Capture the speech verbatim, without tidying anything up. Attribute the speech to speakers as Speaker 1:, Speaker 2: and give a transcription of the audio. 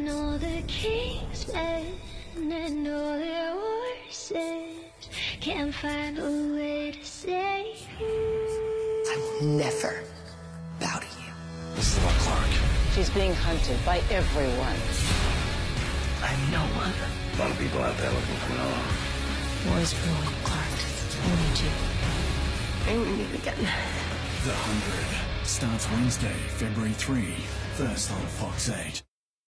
Speaker 1: And all the king's men and all their horses can't find a way to save you.
Speaker 2: I will never bow to you.
Speaker 3: This is about Clark.
Speaker 4: She's being hunted by everyone.
Speaker 2: I'm no one.
Speaker 3: A lot of people out there looking for Noah.
Speaker 4: War's brewing, Clark. I need you.
Speaker 2: I need you again.
Speaker 5: The Hundred starts Wednesday, February third, first on Fox eight.